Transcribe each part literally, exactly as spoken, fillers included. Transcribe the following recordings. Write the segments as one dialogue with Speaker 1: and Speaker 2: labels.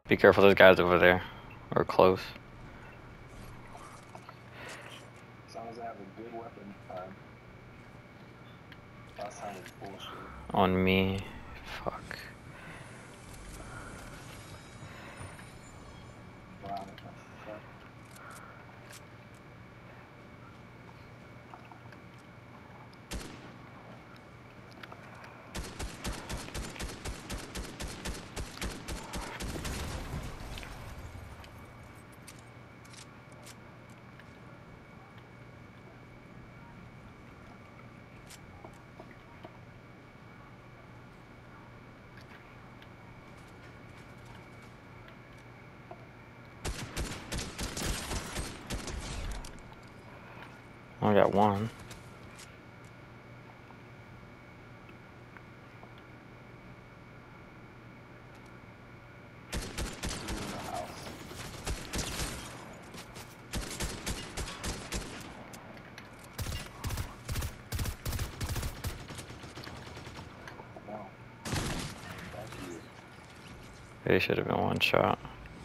Speaker 1: Be careful, there's guys over there. Or close.
Speaker 2: As long as I have a good weapon, fine. Last time was bullshit.
Speaker 1: On me. Fuck.
Speaker 2: Wow, what the fuck?
Speaker 1: I got one. They should have been one shot.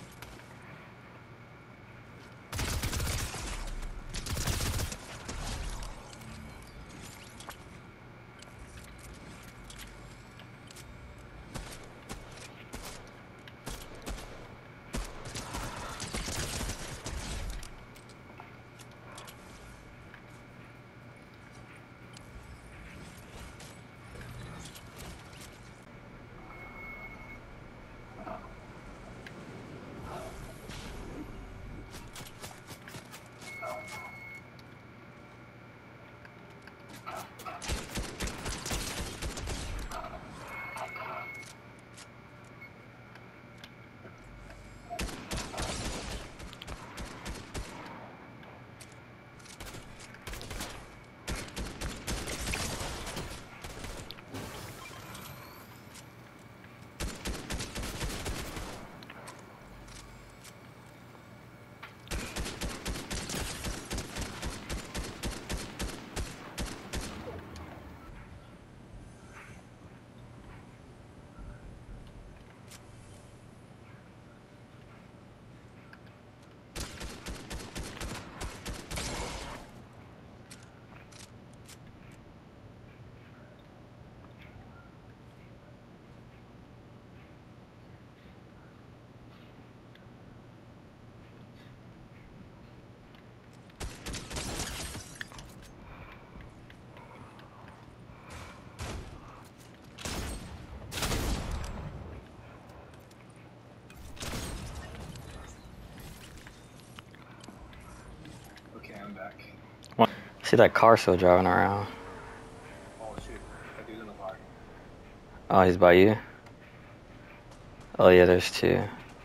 Speaker 2: I'm back.
Speaker 1: See that car still driving around.
Speaker 2: Oh shit, that dude's in the park.
Speaker 1: Oh, he's by you? Oh yeah, there's two.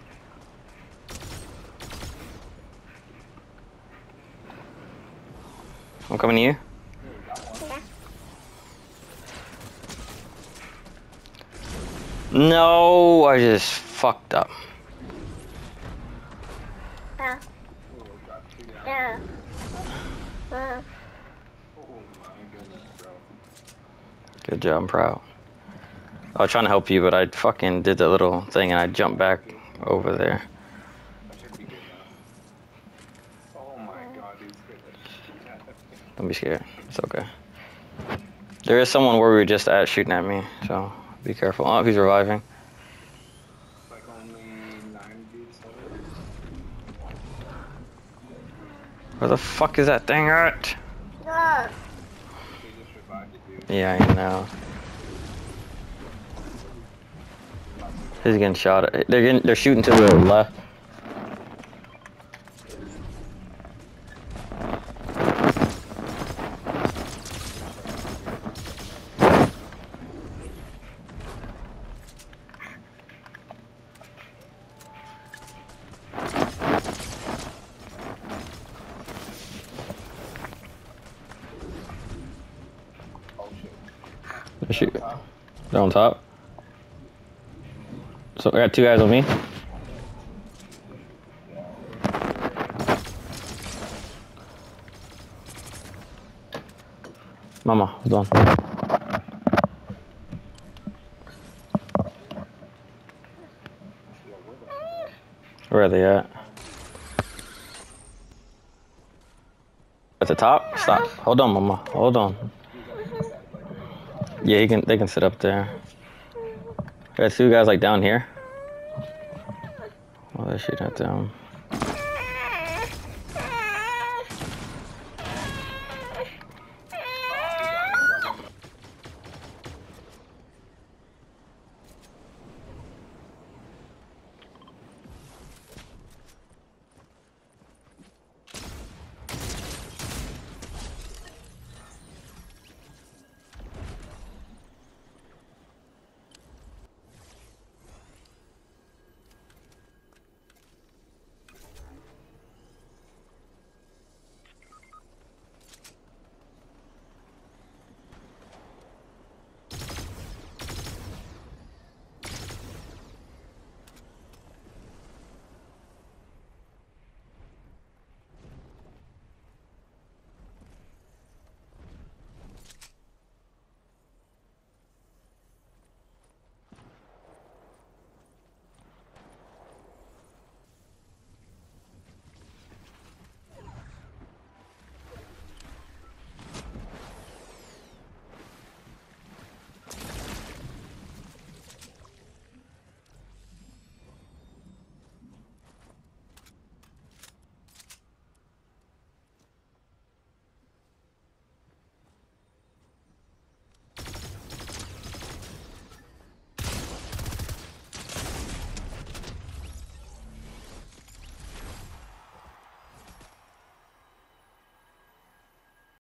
Speaker 1: I'm coming to you. No, I just fucked up.
Speaker 3: Yeah. Yeah. Uh.
Speaker 2: Oh my goodness, bro.
Speaker 1: Good job, I'm proud. I was trying to help you, but I fucking did the little thing and I jumped back over there.
Speaker 2: I should be good now. Oh my god, dude, scared the shit out of me.
Speaker 1: Don't be scared. It's okay. There is someone where we were just at shooting at me, so be careful. Oh, he's reviving.
Speaker 2: Like only nine dudes total.
Speaker 1: Where the fuck is that thing at?
Speaker 3: Yeah.
Speaker 2: They just revived the dude.
Speaker 1: Yeah, I know. He's getting shot at. They're getting, they're shooting to the left.
Speaker 2: Oh shit.
Speaker 1: They're shooting. They're on top. So I got two guys on me. Mama, hold on. Where are they at? At the top? Stop. Hold on, mama. Hold on. Yeah, he can. They can sit up there. Got two guys like down here. Oh, they're shooting at them.